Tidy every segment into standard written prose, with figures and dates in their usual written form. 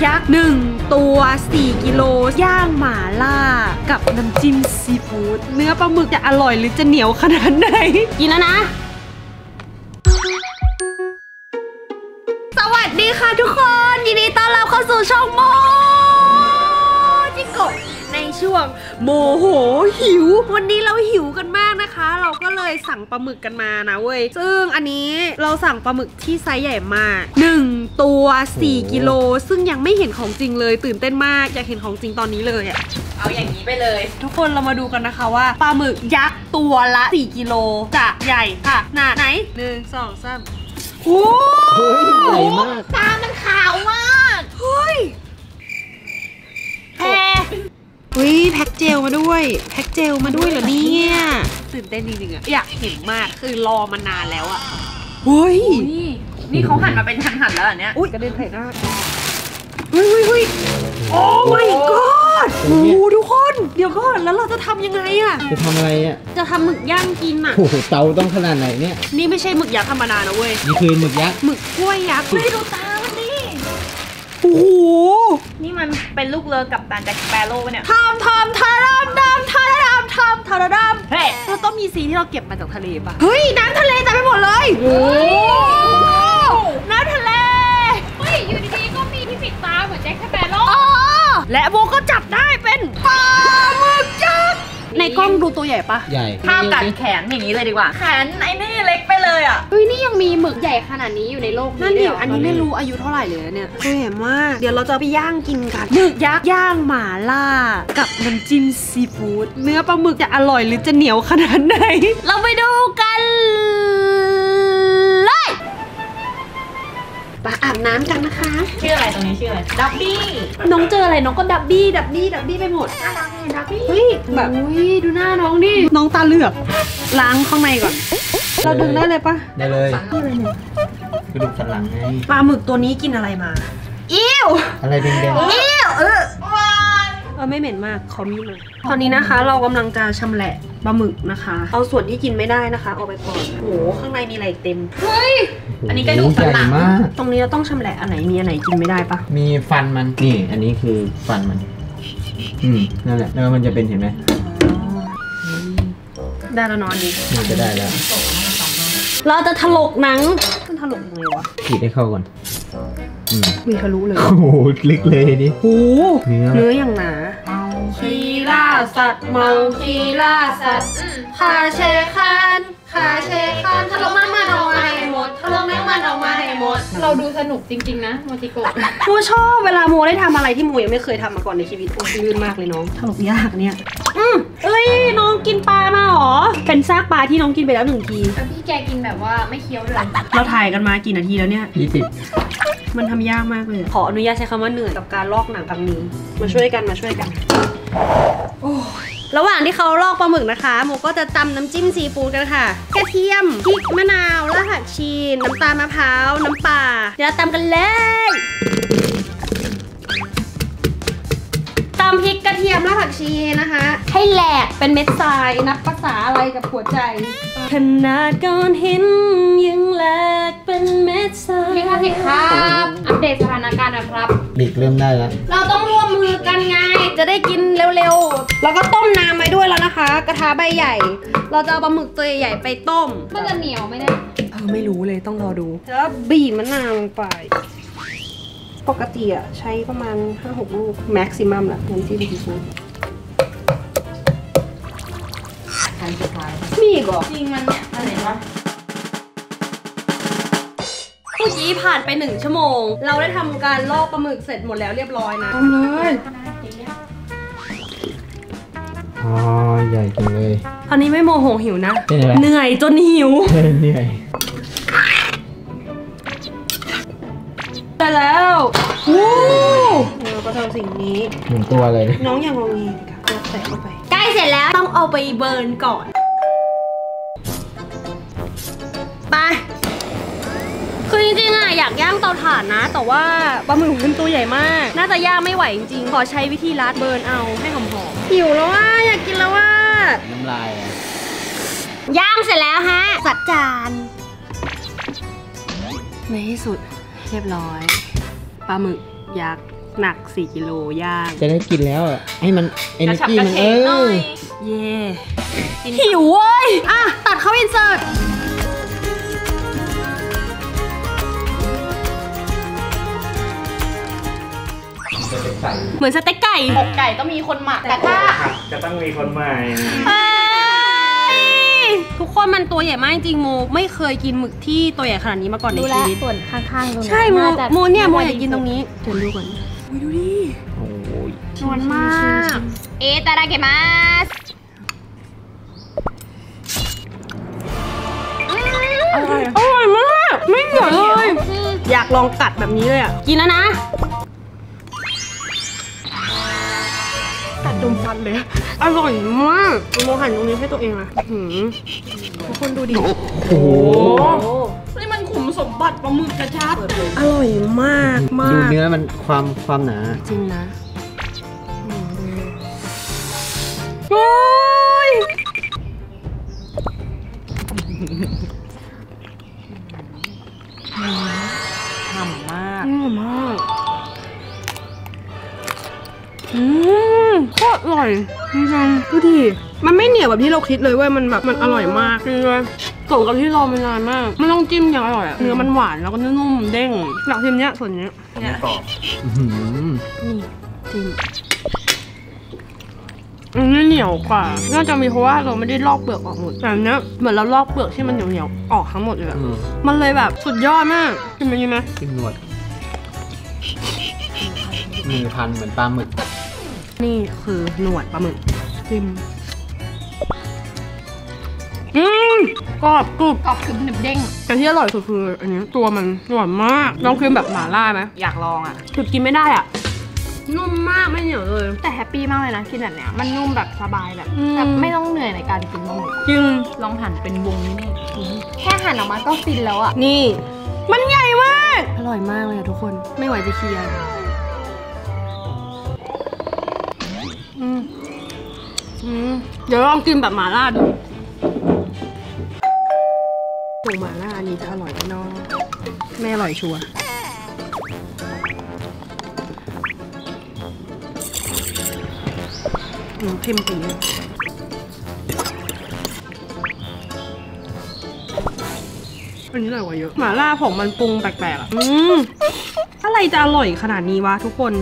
ยักษ์1 ตัว4 กิโลย่างหม่าล่ากับน้ำจิ้มซีฟู้ดเนื้อปลาหมึกจะอร่อยหรือจะเหนียวขนาดไหนกินแล้วนะสวัสดีค่ะทุกคนยินดีต้อนรับเข้าสู่ช่องโมจิโกะในช่วงโมโหหิววันนี้เราหิวกันมากนะคะเราก็เลยสั่งปลาหมึกกันมานะเว้ยซึ่งอันนี้เราสั่งปลาหมึกที่ไซส์ใหญ่มาก1 ตัว4 กิโลซึ่งยังไม่เห็นของจริงเลยตื่นเต้นมากอยากเห็นของจริงตอนนี้เลยอะเอาอย่างนี้ไปเลยทุกคนเรามาดูกันนะคะว่าปลาหมึกยักษ์ตัวละ4 กิโลจะใหญ่ค่ะขนาดไหน1 2 3โอ้ใหญ่มากตามันขาวมากเฮ้ยแพแพ็คเจลมาด้วยแพ็คเจลมาด้วยเหรอเนี่ยตื่นเต้นจริงๆอะอยากเห็นมากคือรอมานานแล้วอะเฮ้ยนี่เขาหั่นมาเป็นหั่นๆแล้วอันเนี้ยอุ้ยกระเด็นใส่หน้าเฮ้ยโอ้ my god โอ้ทุกคนเดี๋ยวก่อนแล้วเราจะทำยังไงอะจะทำอะไรอะจะทำหมึกย่างกินอะโอ้โหเตาต้องขนาดไหนเนี่ยนี่ไม่ใช่หมึกยักษ์ธรรมดานะเว้ยนี่คือหมึกยักษ์หมึกกล้วยยักษ์ไม่ดูตามันดิโอ้โหนี่มันเป็นลูกเรือกับตันแจ็คสเปโร่เนี่ยทำเฮ้ยเราต้องมีซีที่เราเก็บมาจากทะเลป่ะเฮ้ยน้ำทะเลเต็มไปหมดเลยโอ้น้ำทะเลเฮ้ยอยู่ดีๆก็มีที่ปิดตาเหมือนแจ็คสเปโร่และโบก็จับได้เป็นปลาหมึกยักษ์ในกล้องดูตัวใหญ่ปะใหญ่ข้าวกัดแขนอย่างนี้เลยดีกว่าแขนไอ้นี่เล็กไปเลยอ่ะเฮ้ยนี่ยังมีหมึกใหญ่ขนาดนี้อยู่ในโลกนั่นดิอันนี้ไม่รู้อายุเท่าไหร่เลยเนี่ยตัวใหญ่มากเดี๋ยวเราจะไปย่างกินกันหมึกยักษ์ย่างหม่าล่ากับน้ำจิ้มซีฟู้ดเนื้อปลาหมึกจะอร่อยหรือจะเหนียวขนาดไหนเราไปดูกันเลยไปอาบน้ำกันนะคะชื่ออะไรตรงนี้ชื่ออะไรดับบี้น้องเจออะไรน้องก็ดับบี้ไปหมดน่ารักเลยดับบี้เฮ้ยแบบดูหน้าน้องดิน้องตาเหลือกล้างข้างในก่อนเราดึงได้เลยปะได้เลยกระดูกสันหลังไงปลาหมึกตัวนี้กินอะไรมาอิ่วอะไรแดงอิ่วไม่เหม็นมากเขามีมาตอนนี้นะคะเรากำลังจะชำแหละปลาหมึกนะคะเอาส่วนที่กินไม่ได้นะคะเอาไปก่อนโอ้โหข้างในมีอะไรเต็มเฮ้ยอันนี้กระดูกสันหลังตรงนี้เราต้องชำแหละอันไหนมีอันไหนกินไม่ได้ปะมีฟันมันนี่อันนี้คือฟันมันนั่นแหละแล้วมันจะเป็นเห็นไหมได้แล้วนอนดีมันจะได้แล้วเราจะถลกหนังมันถลกยังไงวะขีดให้เข้าก่อนมีทะลุเลยโอ้โหลึกเลยนี่โอ้เนื้ออย่างหนาคีล่าสัตว์เมาคีล่าสัตว์คาเชคานถลกน้ำมันออกมาให้หมดถลกน้ำมันออกมาให้หมดเราดูสนุกจริงๆนะโมจิโกะโมชอบเวลาโมได้ทำอะไรที่โมยังไม่เคยทำมาก่อนในชีวิตโอ้ลื่นมากเลยน้องถลกยากเนี่ยเอ้ยน้องกินปลามาหรอเป็นซากปลาที่น้องกินไปแล้ว1 ทีแต่พี่แกกินแบบว่าไม่เคี้ยวเลยเราถ่ายกันมากี่นาทีแล้วเนี่ย 20 มันทำยากมากเลยขออนุญาตใช้คำว่าเหนื่อยกับการลอกหนังครั้งนี้มาช่วยกันโอ้ระหว่างที่เขาลอกปลาหมึกนะคะโมก็จะตำน้ำจิ้มซีฟู้ดกันค่ะกระเทียมพริกมะนาวรากผักชีน้ำตาลมะพร้าวน้ำปลาเดี๋ยวตำกันเลยตำพริกกระเทียมรากผักชีนะคะให้แหลกเป็นเม็ดทรายนับภาษาอะไรกับหัวใจขนาดก้อนหินยังแหลกเป็นเม็ดทรายพี่คะพี่ครับอัปเดตสถานการณ์นะครับบิกเริ่มได้แล้วเราต้องร่วมมือกันไงจะได้กินเร็วๆแล้วก็ต้มน้ำไว้ด้วยแล้วนะคะกระทะใบใหญ่เราจะเอาปลาหมึกตัวใหญ่ไปต้มมันจะเหนียวไหมเนี่ยไม่รู้เลยต้องรอดูแล้วบีบมะนาวลงไปปกติอะใช้ประมาณ 5-6 ลูกแม็กซิมัมแหละน้ำจิ้มซีฟู้ดมีอีกเหรอจริงมันเนี่ยอะไรวะเมื่อกี้ผ่านไป1 ชั่วโมงเราได้ทำการลอกปลาหมึกเสร็จหมดแล้วเรียบร้อยนะทำเลยใหญ่จังเลยตอนนี้ไม่โมโหหิวนะเหนื่อยจนหิวเหนื่อยได้แล้วเราก็ทำสิ่งนี้เหมือนตัวอะไรน้องอย่างงงค่ะใส่เข้าไปใกล้เสร็จแล้วต้องเอาไปเบิร์นก่อนไปคือจริงๆอะอยากย่างเตาถ่านนะแต่ว่าปลาหมึกมันตัวใหญ่มากน่าจะย่างไม่ไหวจริงๆขอใช้วิธีรัดเบิร์นเอาให้หอมๆหิวแล้วว่าอยากกินแล้วว่าน้ำลายย่างเสร็จแล้วฮะจัดจานในที่สุดเรียบร้อยปลาหมึกยักษ์หนัก4 กิโลย่างจะได้กินแล้วอ่ะให้มันเอเนอร์จีมันกระฉับกระเฉงหน่อยเย่หิวเว้ยอ่ะตัดเข้าอินเสิร์ตเหมือนสเต็กไก่อกไก่ต้องมีคนหมักแต่ถ้าจะต้องมีคนใหม่ทุกคนมันตัวใหญ่มากจริงโมไม่เคยกินหมึกที่ตัวใหญ่ขนาดนี้มาก่อนในดูแลชีวิตส่วนข้างๆตรงนี้ใช่โมน่าจะโมเนี่ยโมอยากกินตรงนี้เดี๋ยวดูก่อนอุ้ยดูดิโอ้ยนวลมากเอตาดาเกมัสอร่อยมากไม่เหนียวเลยอยากลองกัดแบบนี้เลยอ่ะกินแล้วนะกัดดมฟันเลยอร่อยมากโมหั่นตรงนี้ให้ตัวเองนะทุกคนดูดิโอ้โหนี่มันขุมสมบัติปลาหมึกกระชับอร่อยมากมาดูกเนื้อมันความหนาจริงนะโอ้ยฉ่ำมากมากโคตรอร่อยจริงๆดูดิมันไม่เหนียวแบบที่เราคิดเลยเว้ยมันแบบมันอร่อยมากจริงเลยสมกับที่รอมานานมากไม่ต้องจิ้มอย่างอร่อยอะเนื้อมันหวานแล้วก็นุ่มเด้งอยากชิมเนี้ยส่วนเนี้ยเนี่ยอื้อหือนี่จิ้มอันนี้เหนียวกว่าน่าจะมีเพราะว่าเราไม่ได้ลอกเปลือกออกหมดแต่อันเนี้ยเหมือนเราลอกเปลือกที่มันเหนียวๆออกทั้งหมดเลยอะมันเลยแบบสุดยอดมากกินไปดีไหมจิ้มหนวดมือพันเหมือนปลาหมึกนี่คือหนวดปลาหมึกจิ้มกรอบกรุบกรอบคือหนึบเด้งแต่ที่อร่อยสุดคืออันนี้ตัวมันหวานมากลองกินแบบหม่าล่าไหมอยากลองอ่ะจุดกินไม่ได้อ่ะนุ่มมากไม่เหนียวเลยแต่แฮปปี้มากเลยนะกินแบบเนี้ยมันนุ่มแบบสบายแบบอืมแบบไม่ต้องเหนื่อยในการกินปลาหมึกจริงลองหั่นเป็นวงนี่แค่หั่นออกมาก็ฟินแล้วอ่ะนี่ มันใหญ่มากอร่อยมากเลยอะทุกคนไม่ไหวจะเคลียร์เดี๋ยวลองกินแบบหม่าล่าดูตัวหม่าล่าอันนี้จะอร่อยแน่นอนไม่อร่อยชัวร์เค็มปีอันนี้อร่อยกว่าเยอะหม่าล่าผงมันปรุงแปลกๆอ่ะอะไรจะอร่อยขนาดนี้วะทุกคน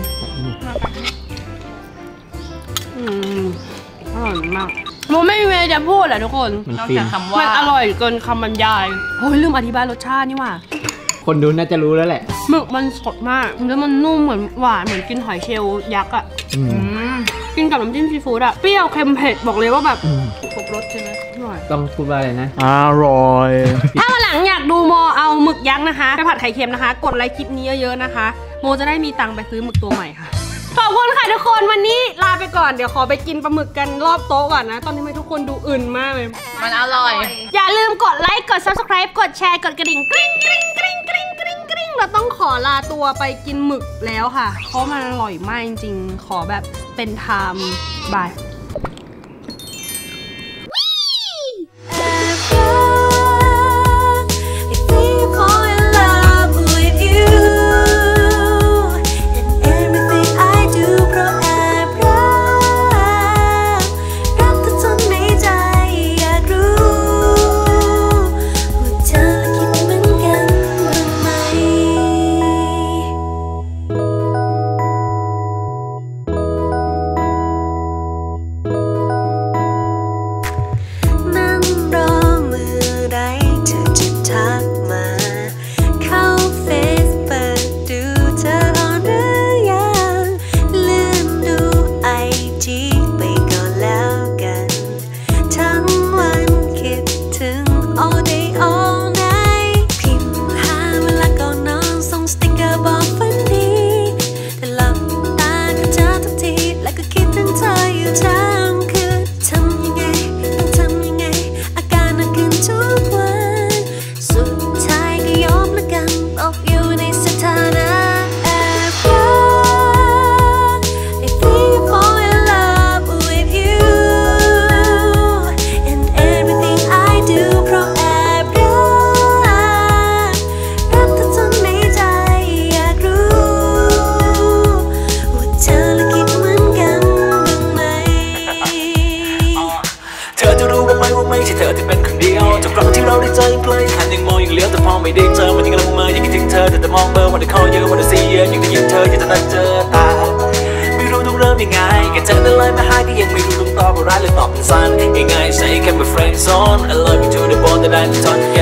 อร่อยมากโมไม่มีเวลาจะพูดแหละทุกคนมันนอกฟินจากคำมัว่านอร่อยเกินคำบรรยายโอ้ยลืมอธิบายรสชาตินี่ว่ะคนดูน่าจะรู้แล้วแหละหมึกมันสดมากแล้วมันนุ่มเหมือนหวานเหมือนกินหอยเชลล์ยักษ์อ่ะอืมกินกับน้ำจิ้มซีฟู้ดอ่ะเปรี้ยวเค็มเผ็ดบอกเลยว่าแบบอืมครบรสใช่ไหมอร่อยต้องพูดว่าอะไรนะอร่อยถ้าวันหลังอยากดูโมเอาหมึกยักษ์นะคะไปผัดไข่เค็มนะคะ กดไลค์คลิปนี้เยอะๆนะคะ โมจะได้มีตังค์ไปซื้อหมึกตัวใหม่ค่ะขอบคุณค่ะทุกคนวันนี้ลาไปก่อนเดี๋ยวขอไปกินปลาหมึกกันรอบโต๊ะก่อนนะตอนนี้ไม่ทุกคนดูอื่นมากเลยมันอร่อยอย่าลืมกดไลค์กด subscribe กดแชร์กดกระดิ่งกริ๊งกริ๊งกริ๊งกริ๊งกริ๊งกริ๊งเราต้องขอลาตัวไปกินหมึกแล้วค่ะเพราะมันอร่อยมากจริงๆขอแบบเป็นไทม์บายวันนี้กำลังเมื่อยังคิดถึงเธอแต่มองเบอร์วันที่เขาเยอะวันที่ซีเยอะยังได้ยินเธออยากจะนัดเจอตาไม่รู้ต้องเริ่มยังไงแค่เจอแต่เลยไม่หายก็ยังไม่รู้ต้องตอบว่าร้ายหรือตอบเป็นสั้นง่ายๆใช้แค่เป็น friend zone I love you to the bone แต่ได้ทุกท่อน